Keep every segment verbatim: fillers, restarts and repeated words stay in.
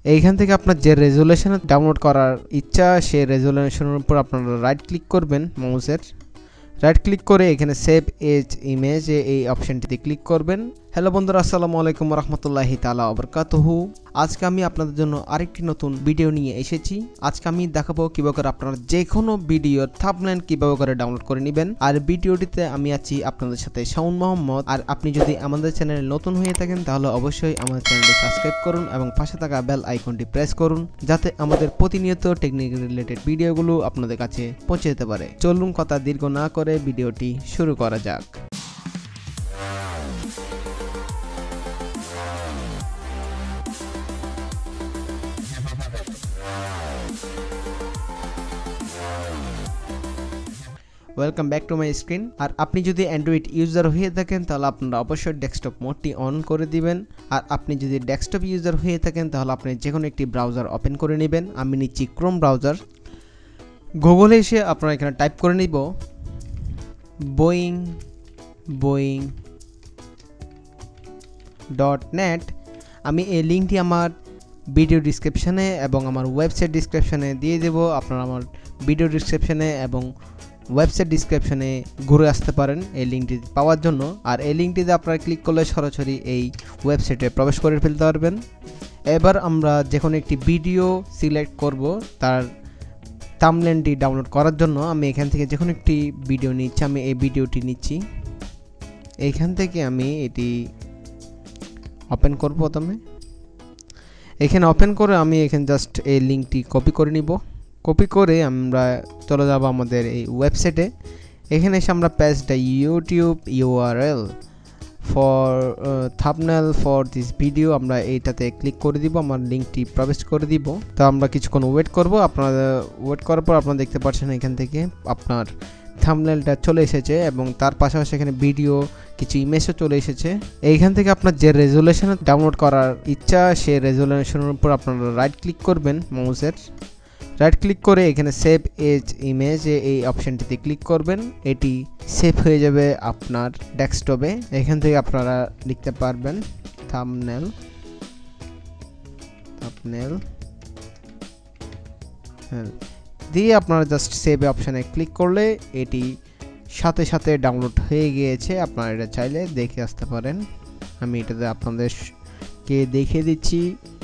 এইখান থেকে আপনার যে রেজুলেশন ডাউনলোড করার ইচ্ছা সেই রেজুলেশনের উপর আপনারা রাইট ক্লিক করবেন মাউসের। রাইট ক্লিক করে এখানে সেভ এজ ইমেজ এই অপশনটিতে ক্লিক করবেন। হ্যালো বন্ধুরা, আসসালামু আলাইকুম রাহমাতুল্লাহি তাআলা ওয়া বারাকাতুহু। আজকে আমি আপনাদের জন্য আরেকটি নতুন ভিডিও নিয়ে এসেছি। আজকে আমি দেখাবো কিভাবে করে আপনারা যে কোনো ভিডিওর থাম্বনেল কিভাবে করে ডাউনলোড করে নেবেন। আর ভিডিওটিতে আমি আছি আপনাদের সাথে শাওন মোহাম্মদ। আর আপনি যদি আমাদের চ্যানেলে নতুন হয়ে থাকেন তাহলে অবশ্যই আমাদের চ্যানেলটি সাবস্ক্রাইব করুন এবং পাশে থাকা বেল আইকনটি প্রেস করুন, যাতে আমাদের প্রতিনিয়ত টেকনিক্যাল রিলেটেড ভিডিওগুলো আপনাদের কাছে পৌঁছে যেতে পারে। চলুন কথা দীর্ঘ না করে ভিডিওটি শুরু করা যাক। Welcome back to my screen. আর আপনি যদি অ্যান্ড্রয়েড ইউজার হয়ে থাকেন তাহলে আপনারা অবশ্যই ডেস্কটপ মোডটি অন করে দিবেন। আর আপনি যদি ডেস্কটপ ইউজার হয়ে থাকেন তাহলে আপনি যে কোনো একটি ব্রাউজার ওপেন করে নেবেন। আমি নিচ্ছি ক্রোম ব্রাউজার। গুগলে এসে আপনারা এখানে টাইপ করে নিব বোয়িং বোয়িং ডট নেট। আমি এই লিঙ্কটি আমার ভিডিও ডিসক্রিপশানে এবং আমার ওয়েবসাইট ডিসক্রিপশানে দিয়ে দেবো। আপনারা আমার ভিডিও ডিসক্রিপশানে এবং ওয়েবসাইট ডিসক্রিপশনে ঘুরে আসতে পারেন এই লিঙ্কটি পাওয়ার জন্য। আর এই লিঙ্কটিতে আপনারা ক্লিক করলে সরাসরি এই ওয়েবসাইটে প্রবেশ করে ফেলতে পারবেন। এবার আমরা যে কোনো একটি ভিডিও সিলেক্ট করব তার থাম্বনেলটি ডাউনলোড করার জন্য। আমি এখান থেকে যে কোনো একটি ভিডিও নিচ্ছি। আমি এই ভিডিওটি নিচ্ছি, এইখান থেকে আমি এটি ওপেন করব। প্রথমে এখানে ওপেন করে আমি এখানে জাস্ট এই লিঙ্কটি কপি করে নিব। কপি করে আমরা চলে যাব আমাদের এই ওয়েবসাইটে। এখানে এসে আমরা page the YouTube URL for thumbnail for this video, আমরা এইটাতে ক্লিক করে দিব। আমার লিঙ্কটি প্রবেশ করে দিব। তো আমরা কিছুক্ষণ ওয়েট করব। আপনারা ওয়েট করার পর আপনারা দেখতে পাচ্ছেন এখান থেকে আপনার থাম্বনেলটা চলে এসেছে এবং তার পাশাপাশি এখানে ভিডিও কিছু ইমেজও চলে এসেছে। এইখান থেকে আপনার যে রেজুলেশন ডাউনলোড করার ইচ্ছা সেই রেজুলেশনের উপর আপনারা রাইট ক্লিক করবেন মাউসের। রাইট ক্লিক করে এখানে সেভ এজ ইমেজ এই অপশনটিতে ক্লিক করবেন। এটি সেভ হয়ে যাবে আপনার ডেস্কটপে। এখান থেকে আপনারা লিখতে পারবেন থাম্বনেল থাম্বনেল হ্যাঁ দিয়ে আপনারা জাস্ট সেভ অপশানে ক্লিক করলে এটি সাথে সাথে ডাউনলোড হয়ে গিয়েছে। আপনারা এটা চাইলে দেখে আসতে পারেন। আমি এটাতে আপনাদেরকে দেখিয়ে দিচ্ছি।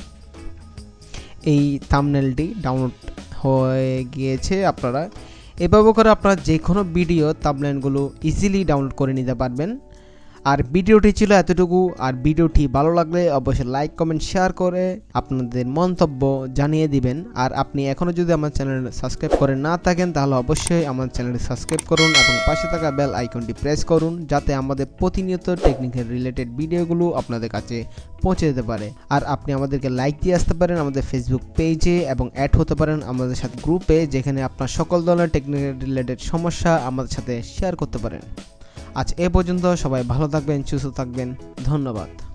এই থাম্বনেলটি ডাউনলোড হয়ে গিয়েছে। আপনারা এভাবে করে আপনারা যে কোনো ভিডিও থাম্বনেলগুলো ইজিলি ডাউনলোড করে নিতে পারবেন। আর ভিডিওটি ছিল এতটুকু। আর ভিডিওটি ভালো লাগলে অবশ্যই লাইক কমেন্ট শেয়ার করে আপনাদের মন্তব্য জানিয়ে দিবেন। আর আপনি এখনও যদি আমার চ্যানেল সাবস্ক্রাইব করে না থাকেন তাহলে অবশ্যই আমার চ্যানেলটি সাবস্ক্রাইব করুন এবং পাশে থাকা বেল আইকনটি প্রেস করুন, যাতে আমাদের প্রতিনিয়ত টেকনিক্যাল রিলেটেড ভিডিওগুলো আপনাদের কাছে পৌঁছে যেতে পারে। আর আপনি আমাদেরকে লাইক দিয়ে আসতে পারেন আমাদের ফেসবুক পেজে এবং অ্যাড হতে পারেন আমাদের সাথে গ্রুপে, যেখানে আপনার সকল ধরনের টেকনিক্যাল রিলেটেড সমস্যা আমাদের সাথে শেয়ার করতে পারেন। আজ এ পর্যন্ত। সবাই ভালো থাকবেন, সুস্থ থাকবেন। ধন্যবাদ।